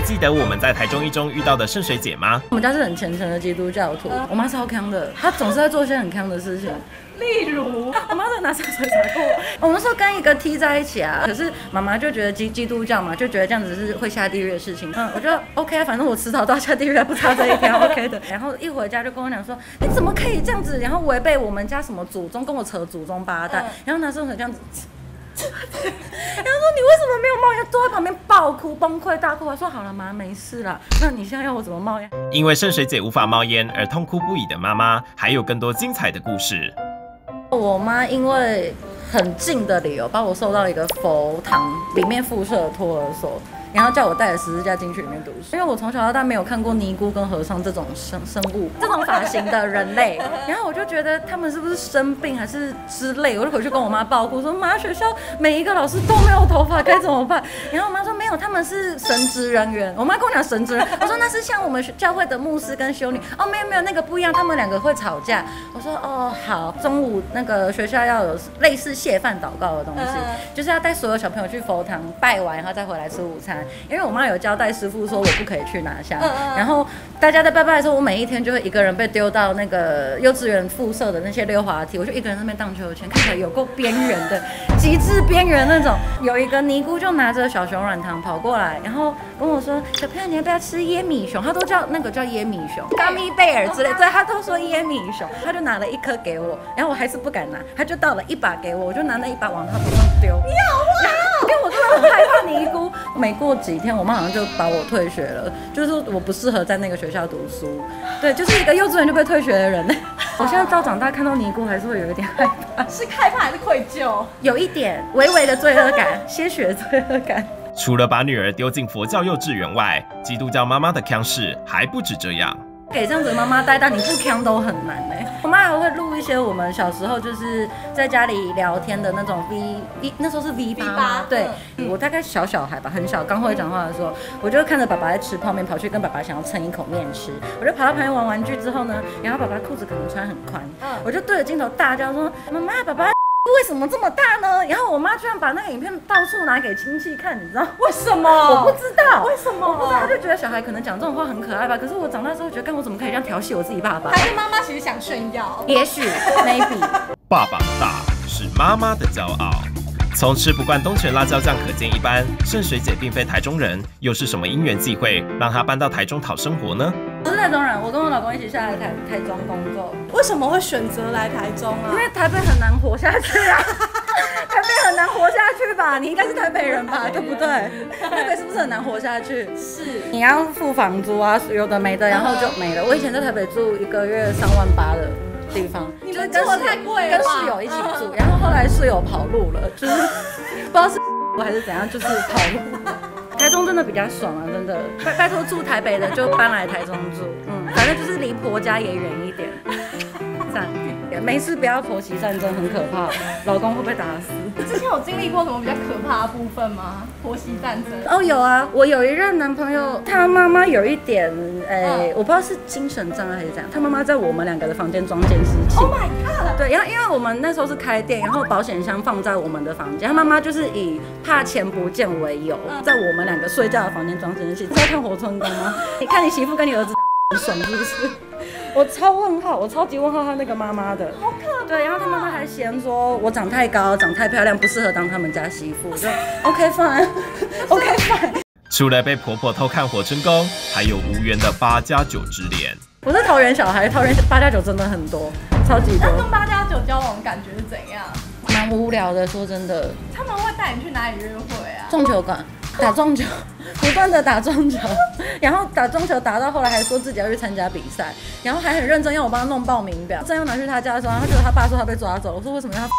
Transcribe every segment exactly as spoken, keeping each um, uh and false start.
记得我们在台中一中遇到的圣水姐吗？ 我们家是很虔诚的基督教徒，我妈超强的，她总是在做一些很强的事情。例如，我妈在拿圣水洒过我。我们说跟一个 T 在一起啊，可是妈妈就觉得基基督教嘛，就觉得这样子是会下地狱的事情。嗯，我觉得 OK 啊，反正我迟早都要下地狱，还不差这一条 OK 的。然后一回家就跟我讲说，你怎么可以这样子？然后违背我们家什么祖宗，跟我扯祖宗八代，然后拿圣水这样子。然后说你为什么没有冒烟？坐在旁边爆哭崩溃大哭。我说好了妈，没事啦。那你现在要我怎么冒烟？ 因为圣水姐无法冒烟而痛哭不已的妈妈，还有更多精彩的故事。 我妈因为很近的理由，把我送到一个佛堂里面附设托儿所。然后叫我带着十字架进去里面读书，因为我从小到大没有看过尼姑跟和尚这种生生物、这种发型的人类，然后我就觉得他们是不是生病还是之类，我就回去跟我妈报哭说，妈，学校每一个老师都没有头发，该怎么办？然后我妈说没有，他们是神职人员。我妈跟我讲神职人，我说那是像我们教会的牧师跟修女。哦，没有没有，那个不一样，他们两个会吵架。我说哦好，中午那个学校要有类似谢饭祷告的东西，就是要带所有小朋友去佛堂拜完，然后再回来吃午餐。因为我妈有交代师傅说我不可以去拿香，然后大家在拜拜的时候，我每一天就会一个人被丢到那个幼稚园附设的那些溜滑梯，我就一个人在那边荡秋千，看起来有够边缘的，极致边缘那种。有一个尼姑就拿着小熊软糖跑过来，然后跟我说：“小朋友，你要不要吃椰米熊？”他都叫那个叫椰米熊、gummy bear 之类，对，他都说椰米熊，他就拿了一颗给我，然后我还是不敢拿，他就倒了一把给我，我就拿那一把往他头上丢。你好坏哦！因为我真的很害怕尼姑。没过几天，我妈好像就把我退学了，就是说我不适合在那个学校读书。对，就是一个幼稚园就被退学的人。我现在到长大看到尼姑还是会有一点害怕， 是害怕还是愧疚？ 有一点微微的罪恶感，些许的罪恶感。 除了把女儿丢进佛教幼稚园外，基督教妈妈的腔事还不止这样。 给这样子的妈妈带大，你不腔都很难哎、欸。我妈还会录一些我们小时候就是在家里聊天的那种 V V， 那时候是 V 八吗？对、嗯，我大概小小孩吧，很小，刚会讲话的时候，我就看着爸爸在吃泡面，跑去跟爸爸想要蹭一口面吃。我就跑到旁边玩玩具之后呢，然后爸爸裤子可能穿很宽，我就对着镜头大叫说：“妈妈，爸爸。”为什么这么大呢？然后我妈居然把那个影片到处拿给亲戚看，你知道为什么？我不知道，为什么？我不知道，她就觉得小孩可能讲这种话很可爱吧。可是我长大之后觉得，干我怎么可以这样调戏我自己爸爸？ 还是妈妈其实想炫耀？ 也许 ，maybe。 爸爸大是妈妈的骄傲。从吃不惯东泉辣椒酱可见一斑，圣水姐并非台中人，又是什么因缘际会让她搬到台中讨生活呢？ 我是台中人，我跟我老公一起下来台台中工作。 为什么会选择来台中啊？ 因为台北很难活下去啊，台北很难活下去吧？你应该是台北人吧，对不对？台北是不是很难活下去？ 是， 你要付房租啊，有的没的，然后就没了。我以前在台北住一个月三万八的地方， 你们住得太贵了， 跟室友一起住，然后后来室友跑路了，就是不知道是我还是怎样，就是跑路。台中真的比较爽啊，真的，拜拜托住台北的就搬来台中住，嗯，反正就是离婆家也远一点，这样。没事不要婆媳战争，很可怕，老公会被打死。 之前有经历过什么比较可怕的部分吗？婆媳战争？ 哦，有啊，我有一任男朋友，他妈妈有一点，哎、欸，我不知道是精神障碍还是怎样，他妈妈在我们两个的房间装监视器。 Oh my god！ 对，然后因为我们那时候是开店，然后保险箱放在我们的房间，他妈妈就是以怕钱不见为由，在我们两个睡觉的房间装监视器。你在看《火春宫》吗？你看你媳妇跟你儿子打很爽是不是？我超问号，我超级问号他那个妈妈的， 好可怕。 对，然后他妈妈还嫌说我长太高，长太漂亮，不适合当他们家媳妇。就 OK fine，OK fine。 除了被婆婆偷看火春宫，还有无缘的八加九之恋。 我是桃园小孩，桃园八加九真的很多，超级多。 那跟八加九交往感觉是怎样？ 蛮无聊的，说真的。 他们会带你去哪里约会啊？ 撞球馆。打撞球，不断的打撞球，然后打撞球打到后来还说自己要去参加比赛，然后还很认真要我帮他弄报名表，正要拿去他家的时候，他觉得他爸说他被抓走了，我说为什么要他？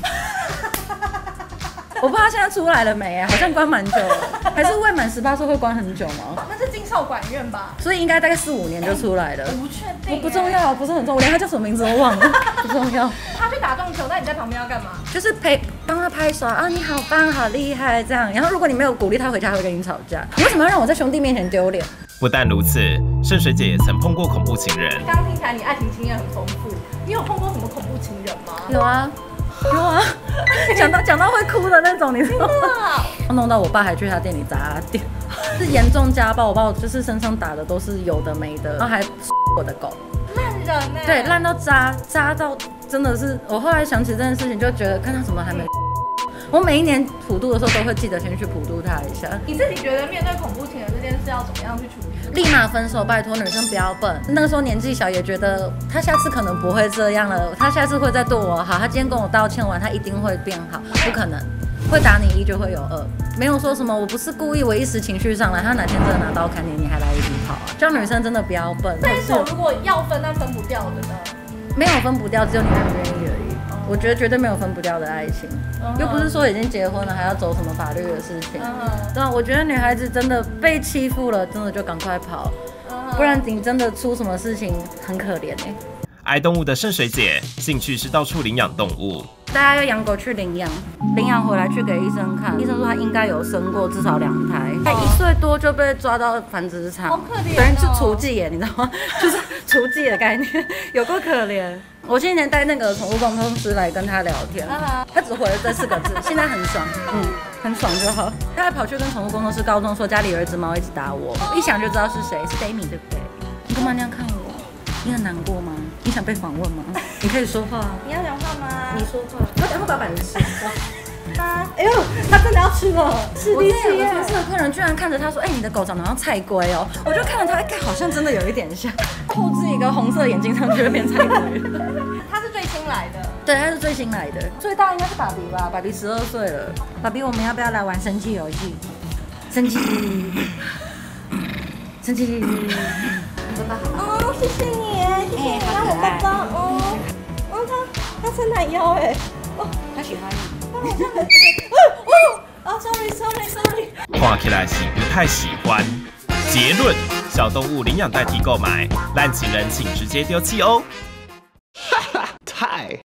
我不知道他现在出来了没，好像关蛮久了，还是未满十八岁会关很久吗？ 那是进少管院吧？ 所以应该大概四五年就出来了。 我不确定， 不重要，不是很重要，我连他叫什么名字都忘了，不重要。 他去打撞球，那你在旁边要干嘛？ 就是陪帮他拍手啊，你好棒，好厉害这样。然后如果你没有鼓励他回家，他会跟你吵架。你为什么要让我在兄弟面前丢脸？ 不但如此，圣水姐也曾碰过恐怖情人。 刚刚听起来你爱情经验很丰富，你有碰过什么恐怖情人吗？ 有啊。 有啊，讲到讲到会哭的那种，你知道吗？弄到我爸还去他店里砸店，是严重家暴。我爸就是身上打的都是有的没的，然后还我的狗。 烂人呢、欸？ 对，烂到渣，渣到真的是，我后来想起这件事情，就觉得看他怎么还没。我每一年普渡的时候都会记得先去普渡他一下。 你自己觉得面对恐怖情人这件事要怎么样去处理？ 立马分手，拜托女生不要笨。那个时候年纪小，也觉得他下次可能不会这样了，他下次会再对我好，他今天跟我道歉完，他一定会变好，不可能。会打你一就会有二，没有说什么我不是故意，我一时情绪上来，他哪天真的拿刀砍你，你还来一起跑啊？叫女生真的不要笨。 这一手如果要分，但分不掉的呢？ 没有分不掉，只有你愿不愿意而已。我觉得绝对没有分不掉的爱情，又不是说已经结婚了还要走什么法律的事情。对啊，我觉得女孩子真的被欺负了，真的就赶快跑，不然你真的出什么事情很可怜哎。 爱动物的圣水姐兴趣是到处领养动物， 大家要养狗去领养，领养回来去给医生看，医生说他应该有生过至少两胎，他一岁多就被抓到繁殖场， 好可怜哦， 等于是雏妓耶，你知道吗？就是雏妓的概念，有够可怜。我今年带那个宠物沟通师来跟他聊天，他只回了这四个字，现在很爽，嗯，很爽就好。他还跑去跟宠物沟通师告状说家里有一只猫一直打我，一想就知道是谁，是 Demi 对不对？你干嘛那样看我？你很难过吗？你想被访问吗？你可以说话啊。 你要讲话吗？ 你说话。我等会把板子吃掉。 他，哎呦，他真的要吃了，吃力气耶！ 我这个客人居然看着他说：“哎、欸，你的狗长得像菜龟哦。”我就看着他，哎、欸，好像真的有一点像。后置一个红色眼镜上去会变菜龟。 他是最新来的。 对，他是最新来的。最大应该是爸比吧？爸比十二岁了。爸比，我们要不要来玩生气游戏？生气，生气。爸爸好。 哦，谢谢你，谢谢你让我抱抱。哦，哦，他他伸懒腰哎。 哦，他喜欢你。 哦哦哦 ，sorry sorry sorry。 看起来是不太喜欢。结论：小动物领养代替购买，烂情人请直接丢弃哦。 哈哈，太。